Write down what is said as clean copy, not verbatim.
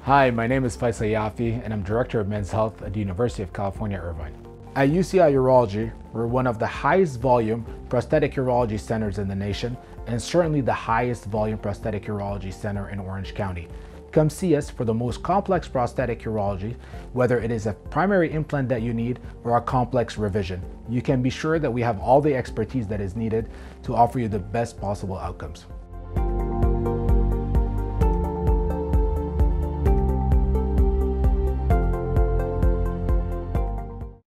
Hi, my name is Faysal Yafi, and I'm Director of Men's Health at the University of California, Irvine. At UCI Urology, we're one of the highest volume prosthetic urology centers in the nation, and certainly the highest volume prosthetic urology center in Orange County. Come see us for the most complex prosthetic urology, whether it is a primary implant that you need or a complex revision. You can be sure that we have all the expertise that is needed to offer you the best possible outcomes.